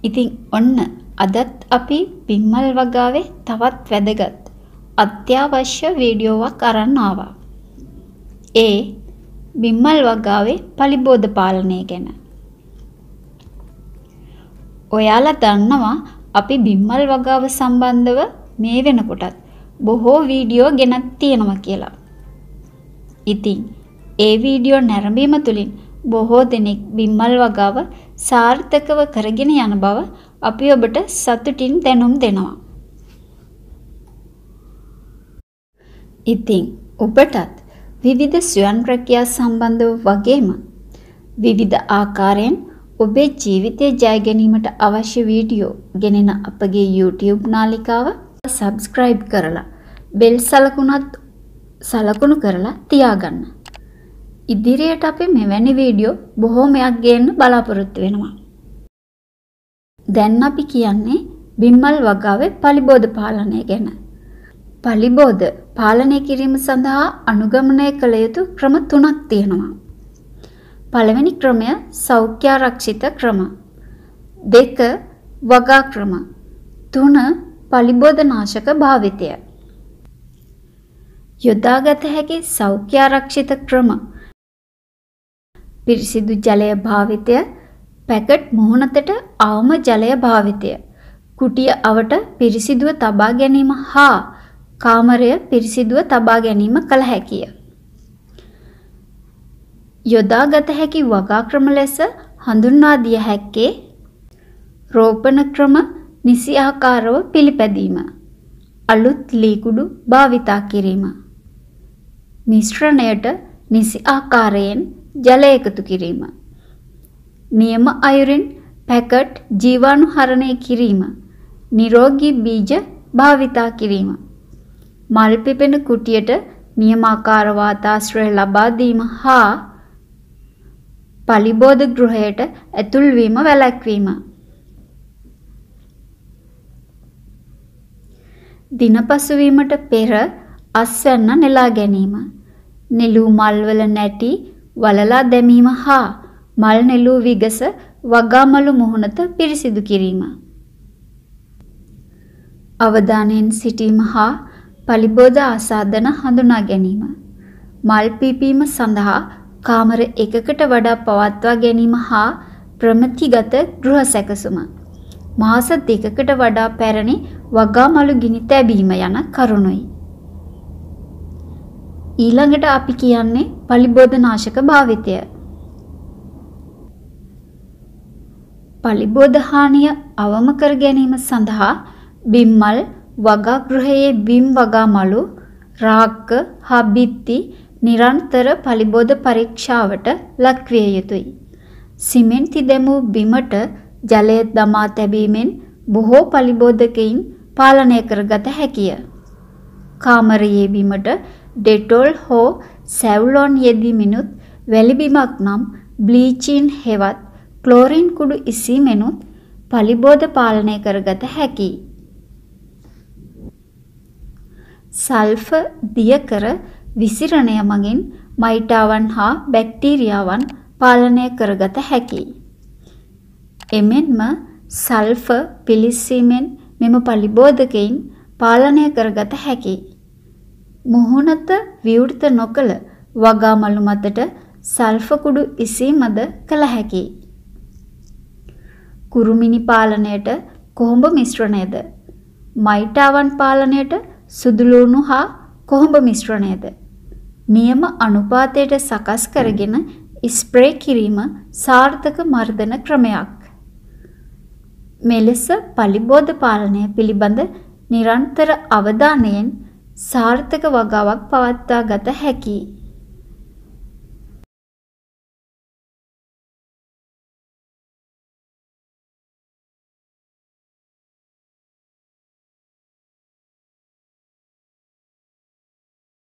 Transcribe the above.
ඉතින් ඔන්න අදත් අපි බිම්මල් වගාවේ තවත් වැදගත් අත්‍යවශ්‍ය වීඩියෝවක් අරන් ආවා. ඒ බිම්මල් වගාවේ පලිබෝධ පාලනය ගැන. ඔයාලා දන්නවා අපි බිම්මල් වගාව සම්බන්ධව මේ වෙනකොටත් බොහෝ වීඩියෝ ගෙනත් තියෙනවා කියලා. ඉතින් ඒ වීඩියෝ නැරඹීම තුළින් බොහෝ දෙනෙක් බිම්මල් වගාව සාර්ථකව කරගෙන යන බව අපි ඔබට සතුටින් දැනුම් දෙනවා. ඉතින් ඔබටත් විවිධ ස්වයං රැකියා සම්බන්ධව වගේම විවිධ ආකාරයෙන් ඔබේ ජීවිතය ජය ගැනීමට අවශ්‍ය වීඩියෝ ගෙනෙන අපගේ YouTube නාලිකාව subscribe කරලා bell සලකුණු කරලා තියාගන්න. ඉදිරියට අපි මෙවැනි වීඩියෝ බොහෝමයක් ගේන්න බලාපොරොත්තු වෙනවා. දැන් අපි කියන්නේ බිම්මල් වගාවේ පලිබෝධ පාලනය ගැන. පලිබෝධ පාලනය කිරීම සඳහා අනුගමනය කළ යුතු ක්‍රම 3ක් තියෙනවා. පළවෙනි ක්‍රමය සෞඛ්‍යාරක්ෂිත ක්‍රම. 2 වගා ක්‍රම. 3 පලිබෝධ නාශක භාවිතය. යොදාගත හැකි සෞඛ්‍යාරක්ෂිත ක්‍රම පිරිසිදු ජලය භාවිතය, පැකට් මුහුණතට අවම ජලය භාවිතය, කුටිය අවට පිරිසිදුව තබා ගැනීම හා කාමරය පිරිසිදුව තබා ගැනීම කළ හැකිය. යොදාගත හැකි වගා ක්‍රම ලෙස හඳුන්වා දිය හැක්කේ රෝපණ ක්‍රම නිසි ආකාරව පිළිපැදීම, අලුත් ලීකුඩු භාවිතා කිරීම, මිශ්‍රණයට නිසි ආකාරයෙන් ජලය එකතු කිරීම, නියම අයුරින් පැකට් ජීවාණුහරණය කිරීම, නිරෝගී බීජ භාවිතා කිරීම, මල් පිපෙන කුටියට නියමාකාර වාතාශ්‍රය ලබා දීම හා පලිබෝධ ගෘහයට ඇතුල් වීම වැළැක්වීම. දිනපසු වීමට පෙර අස්වැන්න නෙලා ගැනීම, නෙළූ මල්වල නැටි වලලා දැමීම හා මල් නෙළූ විගස වගාමලු මුහුණත පිරිසිදු කිරීම. අවධානයෙන් සිටීම හා පලිබෝධ ආසාදන හඳුනා ගැනීම. මල් පිපීම සඳහා කාමර එකකට වඩා පවත්වා ගැනීම හා ප්‍රමිතිගත ගෘහ සැකසුම. මාස 2කට වඩා පැරණි වගාමලු ගිනි තැබීම යන කරුණුයි. ඊළඟට අපි කියන්නේ පලිබෝධ නාශක භාවිතය. පලිබෝධ හානිය අවම කර ගැනීම සඳහා බිම්මල් වගා ගෘහයේ බිම් වගාමලු, රාක්ක හා බිත්ති නිරන්තර පලිබෝධ පරීක්ෂාවට ලක්විය යුතුයි. සිමෙන්ති දැමූ බිමට ජලය දමා තැබීමෙන් බොහෝ පලිබෝධකයින් පාලනය කරගත හැකිය. කාමරයේ බිමට ඩෙටෝල් හෝ සැව්ලොන් යෙදීමෙනුත් වැලි බිමක් නම් බ්ලීචින් හෙවත් ක්ලෝරින් කුඩු ඉසීමෙනුත් පලිබෝධ පාලනය කරගත හැකියි. සල්ෆර් දියකර විසිරණය මගින් මයිටාවන් හා බැක්ටීරියාවන් පාලනය කරගත හැකියි. එමෙන්ම සල්ෆර් පිලිස්සීමෙන් මෙම පලිබෝධකයින් පාලනය කරගත හැකියි. මුහුණත විවෘත නොකළ වගාමලු මතට සල්ෆර් කුඩු ඉසීමද කළ හැකියි. කුරුමිනි පාලනයට කොහොඹ මිශ්‍රණයද, මයිටාවන් පාලනයට සුදුලුණු හා කොහොඹ මිශ්‍රණයද නියම අනුපාතයට සකස් කරගෙන ස්ප්‍රේ කිරීම සාර්ථක මර්ධන ක්‍රමයක්. මෙලෙස පලිබෝධ පාලනය පිළිබඳ නිරන්තර අවධානයෙන් සාර්ථක වගාවක් පවත්වා ගත හැකියි.